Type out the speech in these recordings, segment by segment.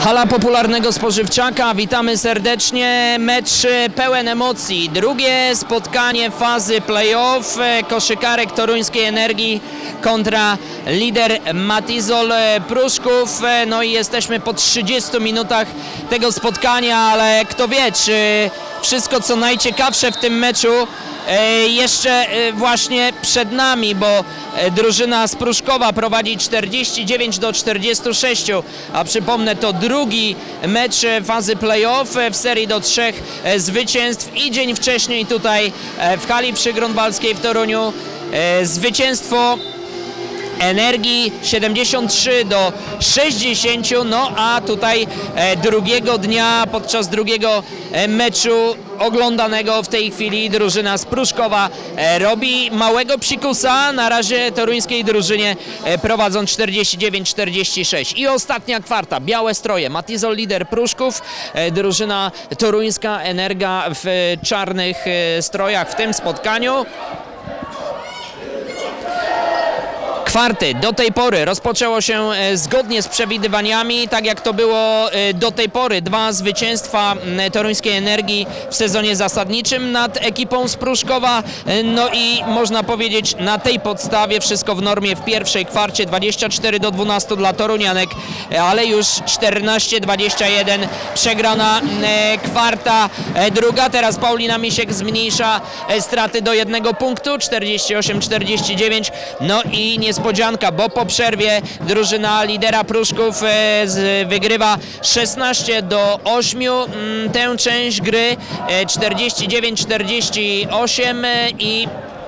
Hala popularnego spożywczaka, witamy serdecznie. Mecz pełen emocji. Drugie spotkanie fazy play-off koszykarek Toruńskiej Energii kontra lider Matizol Pruszków. No i jesteśmy po 30 minutach tego spotkania, ale kto wie, czy wszystko co najciekawsze w tym meczu jeszcze właśnie przed nami, bo drużyna z Pruszkowa prowadzi 49-46, a przypomnę, to drugi mecz fazy play-off w serii do 3 zwycięstw i dzień wcześniej tutaj w hali przygrunwaldzkiej w Toruniu zwycięstwo Energii 73-60, no a tutaj drugiego dnia podczas drugiego meczu oglądanego w tej chwili drużyna z Pruszkowa robi małego psikusa, na razie toruńskiej drużynie prowadzą 49-46 i ostatnia kwarta, białe stroje, Matizol lider Pruszków, drużyna toruńska Energa w czarnych strojach w tym spotkaniu. Kwarty do tej pory rozpoczęło się zgodnie z przewidywaniami, tak jak to było do tej pory. 2 zwycięstwa Toruńskiej Energii w sezonie zasadniczym nad ekipą z Pruszkowa. No i można powiedzieć, na tej podstawie wszystko w normie w pierwszej kwarcie. 24-12 dla torunianek, ale już 14-21 przegrana kwarta druga. Teraz Paulina Misiek zmniejsza straty do 1 punktu, 48-49. No i niespodzianka, bo po przerwie drużyna lidera Pruszków wygrywa 16-8 tę część gry, 49-48 i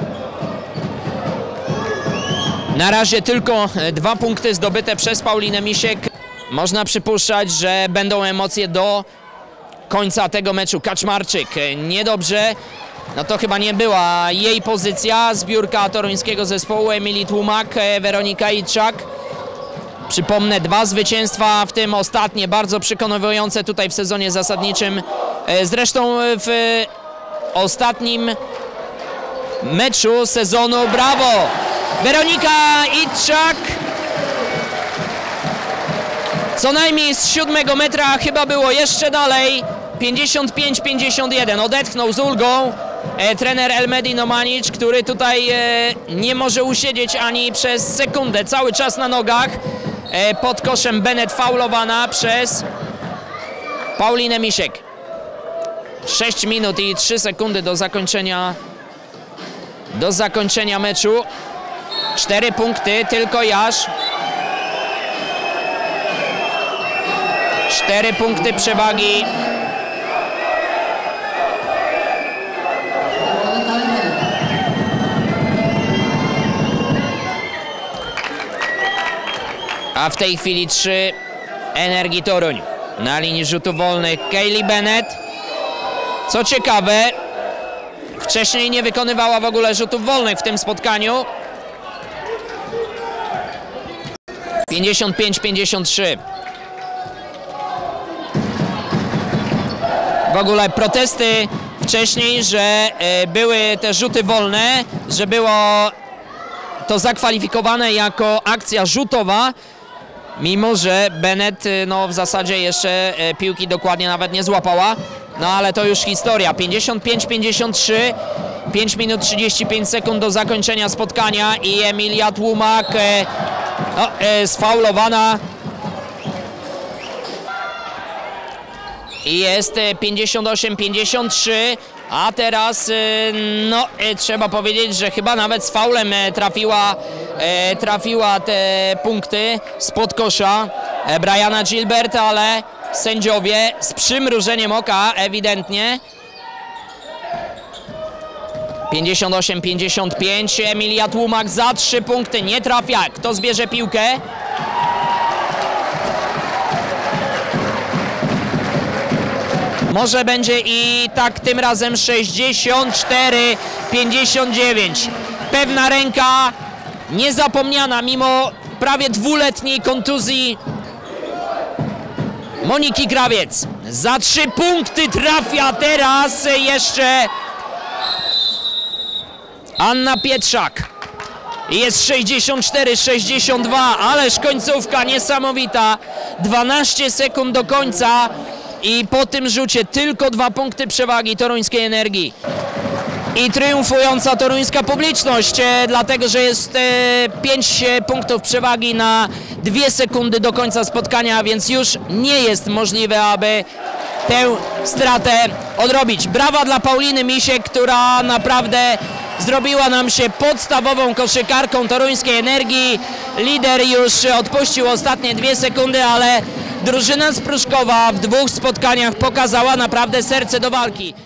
na razie tylko 2 punkty zdobyte przez Paulinę Misiek. Można przypuszczać, że będą emocje do końca tego meczu. Kaczmarczyk niedobrze. No to chyba nie była jej pozycja. Zbiórka toruńskiego zespołu, Emilii Tłumak, Weronika Itczak. Przypomnę, 2 zwycięstwa, w tym ostatnie, bardzo przekonujące tutaj w sezonie zasadniczym. Zresztą w ostatnim meczu sezonu, brawo! Weronika Itczak. Co najmniej z 7 metra, chyba było jeszcze dalej. 55-51, odetchnął z ulgą trener Elmedin Omanic, który tutaj nie może usiedzieć ani przez sekundę, cały czas na nogach. Pod koszem Bennett faulowana przez Paulinę Misiek. 6 minut i 3 sekundy do zakończenia meczu. 4 punkty, tylko Jasz. 4 punkty przewagi. A w tej chwili 3 Energii Toruń. Na linii rzutów wolnych Kaylee Bennett. Co ciekawe, wcześniej nie wykonywała w ogóle rzutów wolnych w tym spotkaniu. 55-53. W ogóle protesty wcześniej, że były te rzuty wolne, że było to zakwalifikowane jako akcja rzutowa, mimo że Bennett no, w zasadzie jeszcze piłki dokładnie nawet nie złapała. No ale to już historia. 55-53, 5 minut 35 sekund do zakończenia spotkania i Emilia Tłumak sfaulowana. I jest 58-53, a teraz no, trzeba powiedzieć, że chyba nawet z faulem trafiła te punkty spod kosza Briana Gilbert, ale sędziowie z przymrużeniem oka ewidentnie. 58-55, Emilia Tłumak za 3 punkty, nie trafia. Kto zbierze piłkę? Może będzie i tak tym razem 64-59. Pewna ręka, niezapomniana mimo prawie 2-letniej kontuzji Moniki Krawiec. Za 3 punkty trafia teraz jeszcze Anna Pietrzak. Jest 64-62, ależ końcówka niesamowita 12 sekund do końca i po tym rzucie tylko 2 punkty przewagi Toruńskiej Energii. I triumfująca toruńska publiczność, dlatego że jest 5 punktów przewagi na 2 sekundy do końca spotkania, więc już nie jest możliwe, aby tę stratę odrobić. Brawa dla Pauliny Misiek, która naprawdę zrobiła nam się podstawową koszykarką Toruńskiej Energii. Lider już odpuścił ostatnie 2 sekundy, ale drużyna z Pruszkowa w 2 spotkaniach pokazała naprawdę serce do walki.